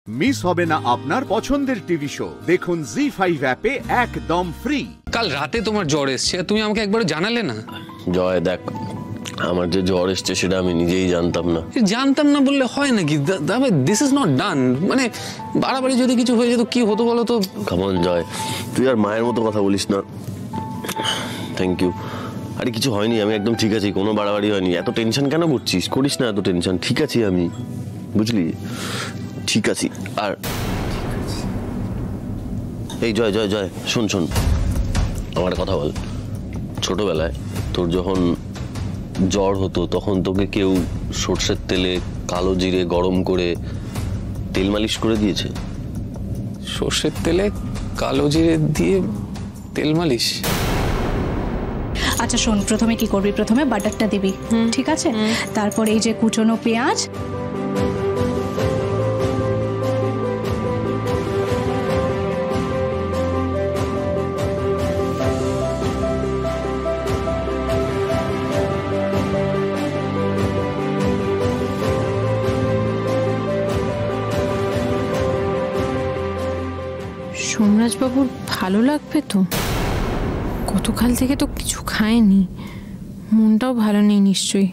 Miss হবে না আপনার পছন্দের টিভি শো। দেখুন Zee 5 অ্যাপে একদম ফ্রি। কাল রাতে তোমার জ্বর এসছে, তুমি আমাকে একবার জানালে না? জয় দেখ, আমার যে জ্বর এসছে সেটা আমি নিজেই জানতাম না বললে হয় নাকি? This is not done. মানে বাড়াবাড়ি যদি কিছু হয়ে যেত কি হতো বলো তো? কামন জয়, তুই আর মায়ের মতো কথা বলিস না। Thank you. আরে কিছু হয়নি, আমি একদম ঠিক আছি, কোনো বাড়াবাড়ি হয়নি। এত টেনশন কেন করছিস? করিস না এত টেনশন। ঠিক আছি আমি, বুঝলি? ঠিক আছি। আর এই জয় জয় জয়, শোন শোন, আমার কথা বল। ছোটবেলায় তোর যখন জ্বর হতো তখন তোকে কেউ সর্ষের তেলে কালো জিরে গরম করে তেল মালিশ করে দিয়েছে? সর্ষের তেলে কালো জিরে দিয়ে তেল মালিশ? আচ্ছা শোন, প্রথমে কি করবি? প্রথমে বাটারটা দিবি, ঠিক আছে? তারপর এই যে কুচনো পেঁয়াজ, সোমরাজবাবুর ভালো লাগবে তো? গতকাল থেকে তো কিছু খায়নি, মনটাও ভালো নেই নিশ্চয়ই।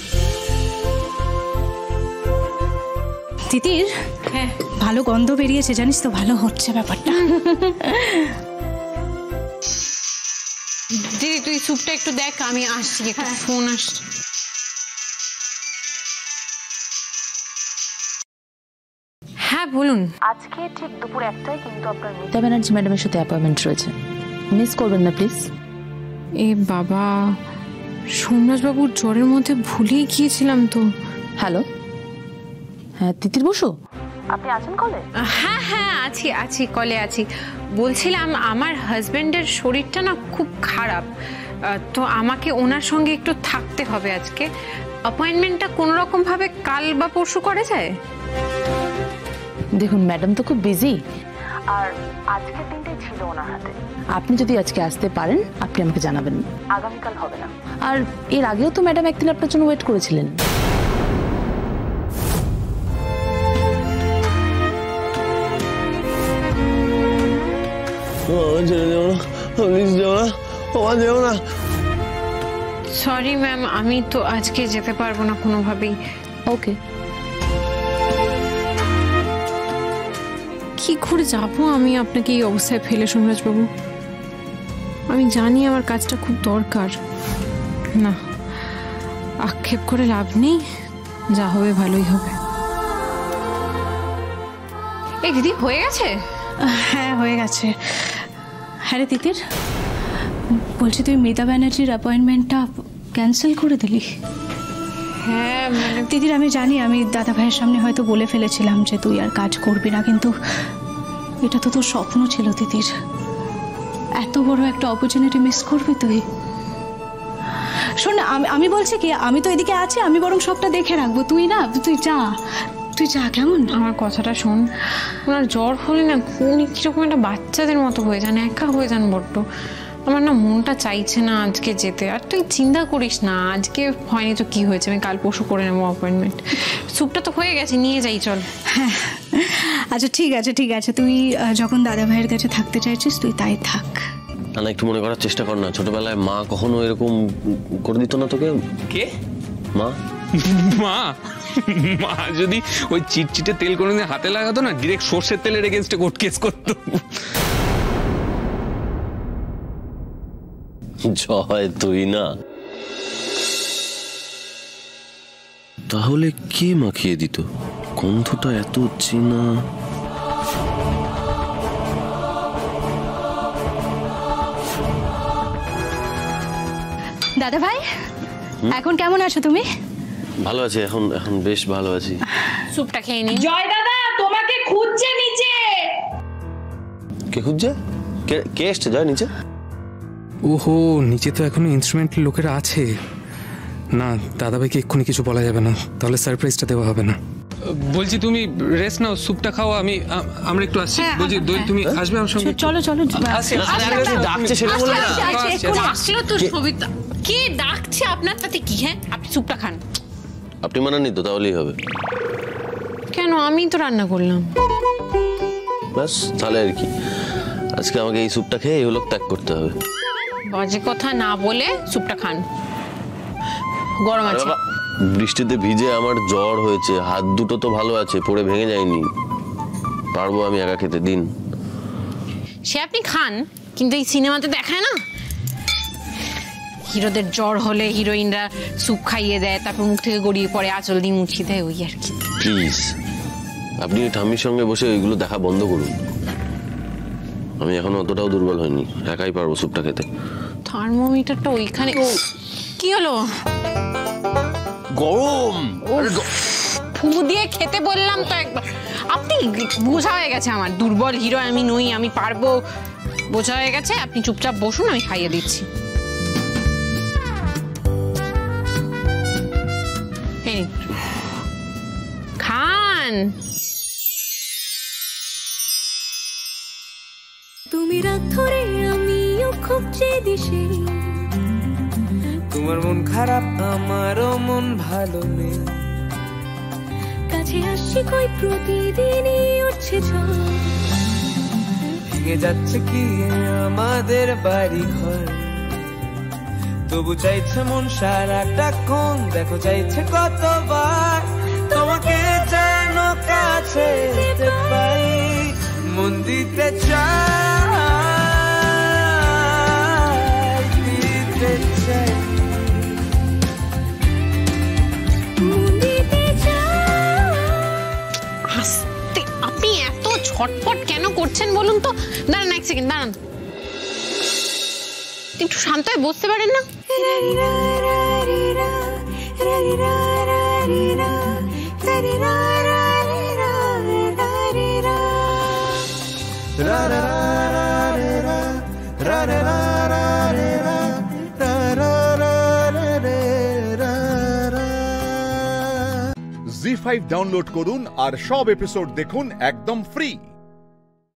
তিতির, হ্যাঁ ভালো গন্ধ বেরিয়েছে জানিস তো, ভালো হচ্ছে ব্যাপারটা। দিদি তুই স্যুপটা একটু দেখ, আমি আসছি, একটু ফোন আসছে। হ্যাঁ বলুন। আজকে ঠিক দুপুর 1টায় কিন্তু আপনার মিতা ব্যানার্জি ম্যাডামের সাথে অ্যাপয়েন্টমেন্ট রয়েছে, মিস করবেন না প্লিজ। এ বাবা, সোমরাজবাবুর জ্বরের মধ্যে ভুলেই গিয়েছিলাম তো। হ্যালো, হ্যাঁ তিতির বসু, আপনি আছেন কলে? হ্যাঁ হ্যাঁ আছি আছি, কলে আছি। বলছিলাম আমার হাজবেন্ডের শরীরটা না খুব খারাপ, তো আমাকে ওনার সঙ্গে একটু থাকতে হবে আজকে। অ্যাপয়েন্টমেন্টটা কোনো রকম ভাবে কাল বা পরশু করা যায়? দেখুন ম্যাডাম তো খুব বিজি, আর আজকের দিনটাই ছিল ওনার হাতে। আপনি যদি আজকে আসতে পারেন আপনি আমাকে জানাবেন, আগামীকাল হবে না। আর এর আগেও তো ম্যাডাম একদিন আপনার জন্য ওয়েট করেছিলেন। সরি ম্যাম, আমি তো আজকে যেতে পারবো না কোনোভাবেই। ওকে। কি করে যাবো আমি আপনাকে এই অবস্থায় ফেলে সোমরাজবাবু? আমি জানি আমার কাজটা খুব দরকার। না, আক্ষেপ করে লাভ নেই, যা হবে ভালোই হবে। এই দিদি হয়ে গেছে? হ্যাঁ হয়ে গেছে। হ্যাঁ রে তিতির, বলছি তুই মিতা ব্যানার্জির অ্যাপয়েন্টমেন্টটা ক্যান্সেল করে দিলি? হ্যাঁ মানে তিতির আমি জানি, আমি দাদা ভাইয়ের সামনে হয়তো বলে ফেলেছিলাম যে তুই আর কাজ করবি না, কিন্তু এটা তো তোর স্বপ্ন ছিল তিতির। এত বড় একটা অপরচুনিটি মিস করবি তুই? শোন না, আমি বলছি কি, আমি তো এদিকে আছি, আমি বরং সবটা দেখে রাখবো। তুই না, তুই যা কেমন? আমার কথাটা শোন, ওনার জ্বর হলে না উনি কিরকম একটা বাচ্চাদের মতো হয়ে যান, একা হয়ে যান বড্ড। আমার না মনটা চাইছে না আজকে যেতে। আর তুই চিন্তা করিস না, আজকে হয়নি তো কি হয়েছে, আমি কাল পরশু করে নেবো অ্যাপয়েন্টমেন্ট। স্যুপটা তো হয়ে গেছে, নিয়ে যাই চল। হ্যাঁ আচ্ছা ঠিক আছে ঠিক আছে, তুই যখন দাদা ভাইয়ের কাছে থাকতে চাইছিস তুই তাই থাক। না একটু মনে করার চেষ্টা কর না, ছোটবেলায় মা কখনো এরকম করে দিত না তোকে? কে? মা। মা মা যদি ওই চিটচিটে তেল করে হাতে লাগাতো না, ডিরেক্ট সর্ষের তেলের এগেইনস্টে কোর্ট কেস করতো। জয় তুই না, তাহলে কে মাখিয়ে দিত? গন্ধটা এত চেনা। দাদা ভাই এখন কেমন আছো তুমি? ভালো আছি, এখন বেশ ভালো আছি। স্যুপটা খেয়ে নি। জয় দাদা তোমাকে খুঁজছে নিচে। কে খুঁজছে? কে এসছে জয় নিচে? ওহো, নিচে তো এখনো ইনস্ট্রুমেন্ট লোকেরা আছে। না, দাদাভাইকে এক্ষুনি কিছু বলা যাবে না, তাহলে সারপ্রাইজটা দেওয়া হবে না। বলছি তুমি রেস্ট নাও, স্যুপটা খাও, আমরা একটু আসছি। বলছি দই তুমি আসবে আমার সঙ্গে? চলো চলো। ডাকছে সেটা বলে না। আসলো তো সবিতা। কে ডাকছে আপনার তাতে কি? হ্যাঁ আপনি স্যুপটা খান। আপনি মানেননি তো, তাহলেই হবে। কেন আমি তো রান্না করলাম। ব্যাস তাহলে আর কি, আজকে আমাকে এই স্যুপটা খেয়ে এই হলো ত্যাগ করতে হবে। বাজে কথা না বলে স্যুপটা খান, গরম আছে। বৃষ্টিতে ভিজে আমার জ্বর হয়েছে, হাত দুটো তো ভালো আছে, পড়ে ভেঙে যায়নি, পারবো আমি একা খেতে, দিন। সে আপনি খান, কিন্তু এই সিনেমাতে দেখায় না হিরোদের জ্বর হলে হিরোইনরা স্যুপ খাইয়ে দেয়, তারপর মুখ থেকে গড়িয়ে পড়ে, আঁচল দিয়ে মুছিয়ে দেয়, ওই আর কি। প্লিজ আপনি ঠাম্মির সঙ্গে বসে ওইগুলো দেখা বন্ধ করুন। আমি এখনো অতটাও দুর্বল হয়নি, একাই পারবো স্যুপটা খেতে। থার্মোমিটারটা ওইখানে। কি হলো? গরম। ফু দিয়ে খেতে বললাম তো একবার। আপনি বোঝা হয়ে গেছে আমার, দুর্বল হিরো আমি নই, আমি পারবো, বোঝা হয়ে গেছে। আপনি চুপচাপ বসুন, আমি খাইয়ে দিচ্ছি। খান। তুমি রাত ধরে আমিও খুব চেয়েছি, তোমার মন খারাপ আমারও মন ভালো নেই, কাছে আসছি কই প্রতিদিনই উঠছে ঝড়, ভেঙে যাচ্ছে কি আমাদের বাড়ি ঘর, তবু চাইছে মন সারাটাক্ষণ, দেখো চাইছে কতবার তোমাকে যেন কাছে যেতে পাই, মন দিতে চাই, দিতে চাই, মন দিতে চাই। আস্তে, আপনি এত ছটপট কেন করছেন বলুন তো? দাঁড়ান এক সেকেন্ড, দাঁড়ান, একটু শান্ত হয়ে বসতে পারেন না? Zee 5 ডাউনলোড করুন আর সব এপিসোড দেখুন একদম ফ্রি।